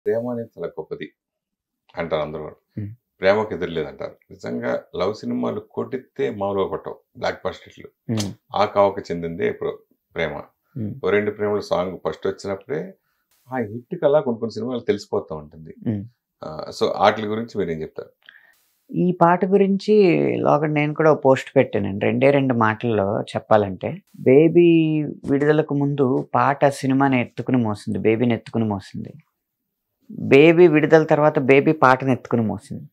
ప్రేమ అనేది చాలా గొప్పది అంటారు అందరూ కూడా. హ్మ్. ప్రేమకు ఎదురులేదంటారు. నిజంగా లవ్ సినిమాలు కొట్టితే మామూలుగా కొట్టవు. బ్లాక్ బస్టర్ హిట్లు. హ్మ్. ఆ కావకి చెందిందే ఇప్పుడు ప్రేమ. హ్మ్. ఓ 2 ప్రేమలు సాంగ్ ఫస్ట్ వచ్చినప్పుడే ఆ హిట్‌కి అలా కొన్ని సినిమాలు తెలిసిపోతూ ఉంటుంది. హ్మ్. సో ఆటిల గురించి మీరేం చెప్తారు? ఈ పాట గురించి లోగడ నేను కూడా ఓ పోస్ట్ పెట్టానండి. 2 మాటల్లో చెప్పాలంటే, 'బేబీ' విడుదలకు ముందు పాట సినిమాని ఎత్తుకుని మోసింది. 'బేబీని' ఎత్తుకుని మోసింది. 'బేబీ' విడుదల తర్వాత 'బేబీ' పాటను ఎత్తుకుని మోసింది.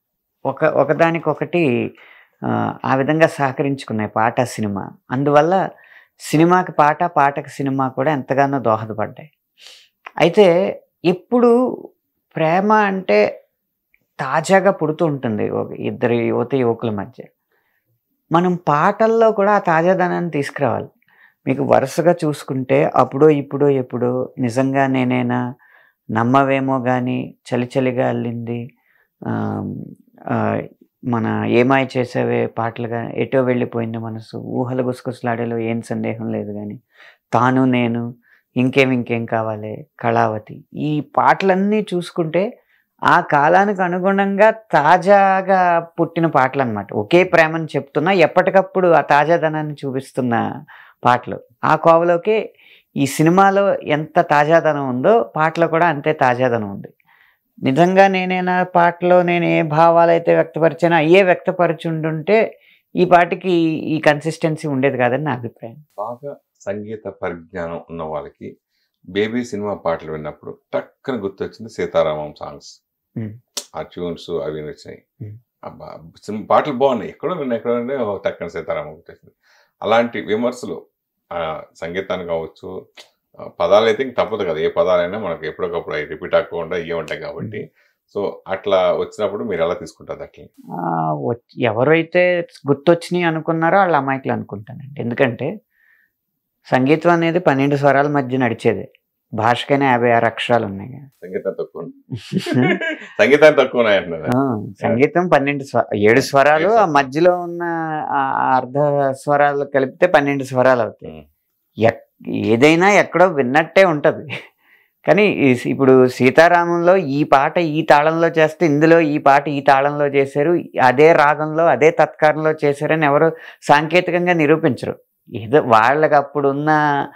ఒకదానికొకటి ఆ విధంగా సహకరించుకున్నాయి పాట, సినిమా. అందువల్ల సినిమాకి పాట, పాటకి సినిమా కూడా ఎంతగానో దోహదపడ్డాయి. అయితే ఎప్పుడు ప్రేమ అంటే తాజాగా పుడుతూ ఉంటుంది ఇద్దరు యువకుల మధ్య. మనం పాటల్లో కూడా ఆ తాజాదనాన్ని తీసుకురావాలి. మీకు వరుసగా చూసుకుంటే 'అప్పుడో ఇప్పుడో ఎప్పుడో', 'నిజంగా నేనేనా', 'నమ్మవేమో గాని', 'చలి చలిగా అల్లింది', ఆహ్, ఆహ్, మన 'ఏమాయ చేసావే' పాటలుగా 'ఎటో వెళ్ళిపోయింది మనసు', 'ఊహల గుసగుసలాడేలో ఏం సందేహం లేదు గాని', 'తాను నేను', 'ఇంకేం కావాలే', 'కళావతి' ఈ పాటలన్నీ చూసుకుంటే ఆ కాలానికి అనుగుణంగా తాజాగా పుట్టిన పాటలనమాట. ఒకే ప్రేమని చెప్తున్నా ఎప్పటికప్పుడు ఆ తాజాదనాన్ని చూపిస్తున్న పాటలు. ఆ కోవలోకే ఈ సినిమాలో ఎంత తాజాదనం ఉందో పాటలో కూడా అంతే తాజాదనం ఉంది. నిజంగా నేనేనా పాటలో నేను ఏ భావాలైతే వ్యక్తపరిచానో అయ్యే వ్యక్తపరిచుండుంటే ఈ పాటకి ఈ కన్సిస్టెన్సీ ఉండేది కాదని నా అభిప్రాయం. బాగా సంగీత పరిజ్ఞానం ఉన్న వాళ్ళకి 'బేబీ' సినిమా పాటలు విన్నప్పుడు టక్కన గుర్తొచ్చింది 'సీతారామం' సాంగ్స్. హ్మ్. ఆ ట్యూన్స్ అవి నచ్చినాయి. హ్మ్. అబ్బా! పాటలు బాగున్నాయి. ఎక్కడో టక్కన 'సీతారామం' గుర్తొచ్చింది. అలాంటి విమర్శలు సంగీతాన్ని కావచ్చు, పదాలైతే ఇంక తప్పదు కదా! ఏ పదాలైనా మనకు ఎప్పటికప్పుడు అవి రిపీట్ అవ్వకుండా ఇయే ఉంటాయి కాబట్టి. సో, అట్లా వచ్చినప్పుడు మీరెలా తీసుకుంటారు అట్లని? ఎవరైతే గుర్తొచ్చినాయి అనుకున్నారో ఆళ్ళు అమాయకులు అనుకుంటానండి. ఎందుకంటే సంగీతం అనేది 12 స్వరాల మధ్య నడిచేదే. భాషకైనా 56 అక్షరాలున్నాయి. సంగీతం తక్కువ సంగీతాన్ని తక్కువున్నాయంటున్నారా? సంగీతం 7 స్వరాలు, ఆ మధ్యలో ఉన్న అర్ధ స్వరాలు కలిపితే 12 స్వరాలవుతాయి. ఏదైనా ఎక్కడో విన్నట్టే ఉంటది. కానీ ఇప్పుడు 'సీతారామంలో' ఈ పాట ఈ తాళంలో చేస్తే, ఇందులో ఈ పాట ఈ తాళంలో చేశారు. అదే రాగంలో, అదే తత్కారంలో చేశారని ఎవరు సాంకేతికంగా నిరూపించరు. ఏదో వాళ్ళకప్పుడున్న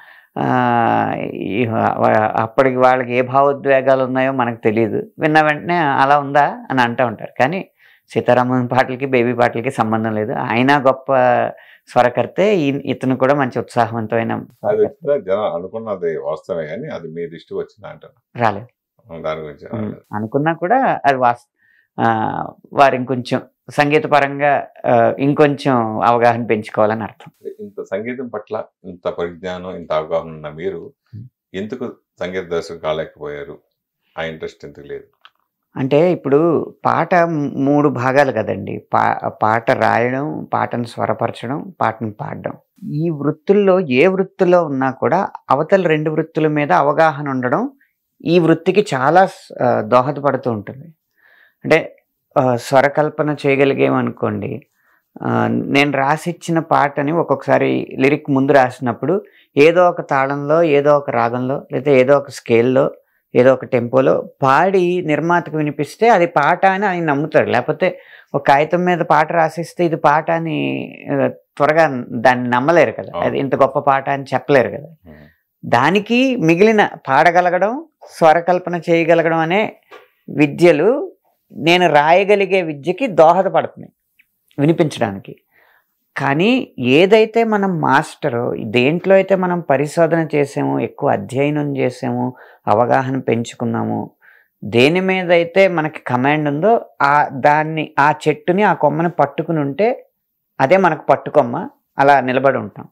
అప్పటికి వాళ్ళకి ఏ భావోద్వేగాలు ఉన్నాయో మనకు తెలీదు. విన్న వెంటనే అలా ఉందా అని అంటూ ఉంటారు. కానీ 'సీతారామం' పాటలకి, 'బేబీ' పాటలకి సంబంధం లేదు. ఆయన గొప్ప స్వరకర్తే. ఇతను కూడా మంచి ఉత్సాహవంతమైన జనం అనుకున్నది వాస్తవమే గాని అది మీ దృష్టికి వచ్చిందా అంటారు? రాలేదు. దాని గురించి అనుకున్నా కూడా అది వారు ఇంకొంచెం సంగీత పరంగా ఇంకొంచెం అవగాహన పెంచుకోవాలని అర్థం. ఇంత సంగీతం పట్ల ఇంత పరిజ్ఞానం, ఇంత అవగాహన ఉన్న మీరు ఎందుకు సంగీత దర్శకులు కాలేకపోయారు? ఆ ఇంట్రెస్ట్ ఎందుకు లేదు? అంటే ఇప్పుడు పాట 3 భాగాలు కదండి. పాట రాయడం, పాటను స్వరపరచడం, పాటను పాడడం. ఈ వృత్తుల్లో ఏ వృత్తిలో ఉన్నా కూడా అవతల 2 వృత్తుల మీద అవగాహన ఉండడం ఈ వృత్తికి చాలా దోహదపడుతూ ఉంటుంది. అంటే స్వరకల్పన చేయగలిగామనుకోండి, నేను రాసిచ్చిన పాటని ఒక్కొక్కసారి లిరిక్ ముందు రాసినప్పుడు ఏదో ఒక తాళంలో, ఏదో ఒక రాగంలో, లేదా ఏదో ఒక స్కేల్‌లో, ఏదో ఒక టెంపోలో పాడి నిర్మాతకు వినిపిస్తే అది పాట అని ఆయన నమ్ముతాడు. లేకపోతే ఒక కాగితం మీద పాట రాసిస్తే ఇది పాట అని త్వరగా దాన్ని నమ్మలేరు కదా! అది ఇంత గొప్ప పాట అని చెప్పలేరు కదా! దానికి మిగిలిన పాడగలగడం, స్వరకల్పన చేయగలగడం అనే విద్యలు నేను రాయగలిగే విద్యకి దోహదపడుతున్నాయి వినిపించడానికి. కానీ ఏదైతే మనం మాస్టరో, దేంట్లో అయితే మనం పరిశోధన చేసామో, ఎక్కువ అధ్యయనం చేసామో, అవగాహన పెంచుకున్నామో, దేని మీద అయితే మనకి కమాండ్ ఉందో దాన్ని, ఆ చెట్టుని, ఆ కొమ్మని పట్టుకుని ఉంటే అదే మనకు పట్టుకొమ్మ. అలా నిలబడి ఉంటాం.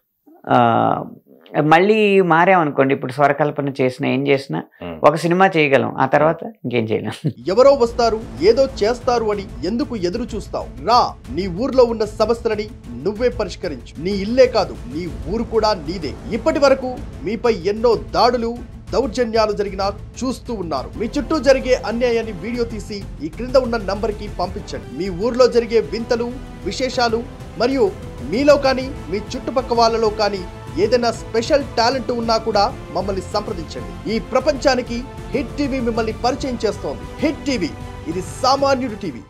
మళ్ళీ మారామనుకోండి, ఇప్పుడు స్వరకల్పన చేసినా ఏం చేసినా ఒక సినిమా చేయగలం, ఆ తర్వాత ఇంకేం చేయలేం. ఎవరో వస్తారు, ఏదో చేస్తారు అని ఎందుకు ఎదురు చూస్తావు? రా, నీ ఊర్లో ఉన్న సమస్యలని నువ్వే పరిష్కరించు. నీ ఇల్లే కాదు, నీ ఊరు కూడా నీదే. ఇప్పటి వరకు మీపై ఎన్నో దాడులు, దౌర్జన్యాలు జరిగినా చూస్తూ ఉన్నారు. మీ చుట్టూ జరిగే అన్యాయాన్ని వీడియో తీసి ఈ క్రింద ఉన్న నంబర్కి పంపించండి. మీ ఊర్లో జరిగే వింతలు, విశేషాలు మరియు మీలో కానీ మీ చుట్టుపక్క వాళ్ళలో కానీ ఏదైనా స్పెషల్ టాలెంట్ ఉన్నా కూడా మమ్మల్ని సంప్రదించండి. ఈ ప్రపంచానికి హిట్ టీవీ మిమ్మల్ని పరిచయం చేస్తోంది. హిట్ టీవీ, ఇది సామాన్యుడి టీవీ.